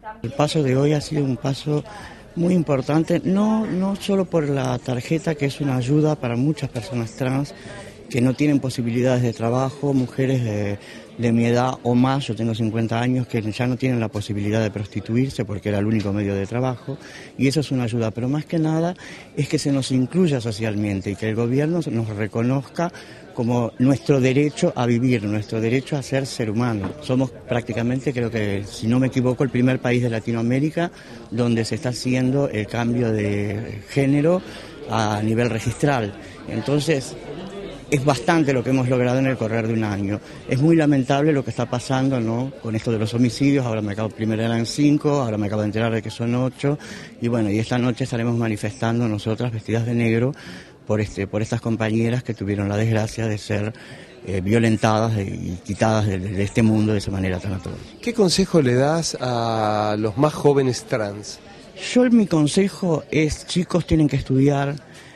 El paso de hoy ha sido un paso muy importante, no solo por la tarjeta, que es una ayuda para muchas personas trans que no tienen posibilidades de trabajo, mujeres de mi edad o más, yo tengo 50 años, que ya no tienen la posibilidad de prostituirse porque era el único medio de trabajo, y eso es una ayuda, pero más que nada es que se nos incluya socialmente y que el gobierno nos reconozca como nuestro derecho a vivir, nuestro derecho a ser humano. Somos prácticamente, creo que, si no me equivoco, el primer país de Latinoamérica donde se está haciendo el cambio de género a nivel registral. Entonces, es bastante lo que hemos logrado en el correr de un año. Es muy lamentable lo que está pasando, ¿no?, con esto de los homicidios. Ahora primero eran 5, ahora me acabo de enterar de que son 8. Y bueno, y esta noche estaremos manifestando nosotras vestidas de negro por estas compañeras que tuvieron la desgracia de ser violentadas y quitadas de este mundo de esa manera tan atroz. ¿Qué consejo le das a los más jóvenes trans? Mi consejo es: chicos, tienen que estudiar.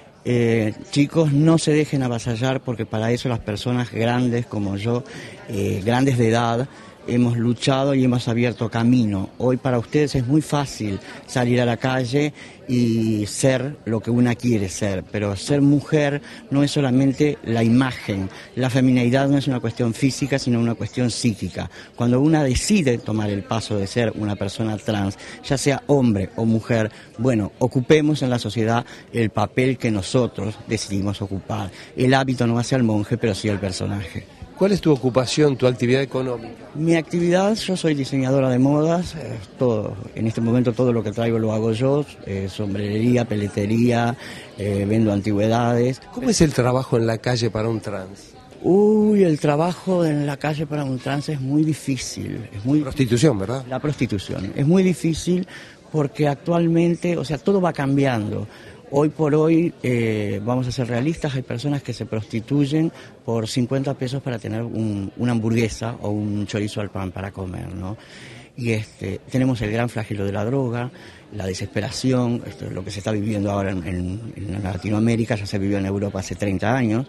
Chicos, no se dejen avasallar, porque para eso las personas grandes como yo, grandes de edad, hemos luchado y hemos abierto camino. Hoy para ustedes es muy fácil salir a la calle y ser lo que una quiere ser, pero ser mujer no es solamente la imagen. La feminidad no es una cuestión física, sino una cuestión psíquica. Cuando una decide tomar el paso de ser una persona trans, ya sea hombre o mujer, bueno, ocupemos en la sociedad el papel que nosotros decidimos ocupar. El hábito no hace al monje, pero sí al personaje. ¿Cuál es tu ocupación, tu actividad económica? Mi actividad, yo soy diseñadora de modas, en este momento todo lo que traigo lo hago yo, sombrerería, peletería, vendo antigüedades. ¿Cómo es el trabajo en la calle para un trans? El trabajo en la calle para un trans es muy difícil. Prostitución, ¿verdad? La prostitución. Es muy difícil porque actualmente, todo va cambiando. Hoy por hoy, vamos a ser realistas, hay personas que se prostituyen por 50 pesos para tener una hamburguesa o un chorizo al pan para comer, ¿no? Y tenemos el gran flagelo de la droga, la desesperación, esto es lo que se está viviendo ahora en Latinoamérica, ya se vivió en Europa hace 30 años.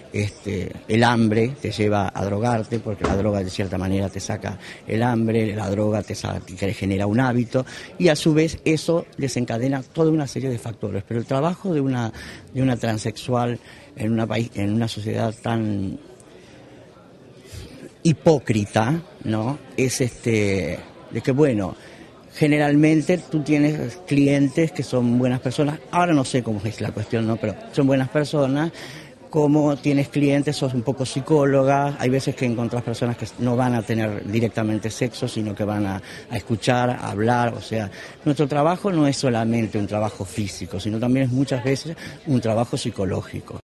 El hambre te lleva a drogarte, porque la droga de cierta manera te saca el hambre, la droga te genera un hábito, y a su vez eso desencadena toda una serie de factores. Pero el trabajo de una transexual en una sociedad tan hipócrita, ¿no?, es de que, bueno, generalmente tú tienes clientes que son buenas personas. Ahora no sé cómo es la cuestión, ¿no?, pero son buenas personas. Como tienes clientes, sos un poco psicóloga, hay veces que encontrás personas que no van a tener directamente sexo, sino que van a escuchar, a hablar. O sea, nuestro trabajo no es solamente un trabajo físico, sino también es muchas veces un trabajo psicológico.